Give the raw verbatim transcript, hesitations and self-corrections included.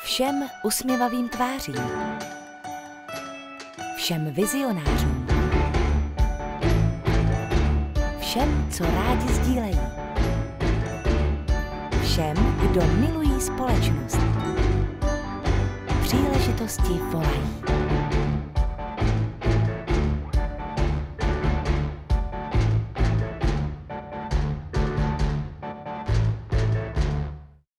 Všem usměvavým tvářím, všem vizionářům, všem, co rádi sdílejí, všem, kdo milují společnost. Příležitosti volají.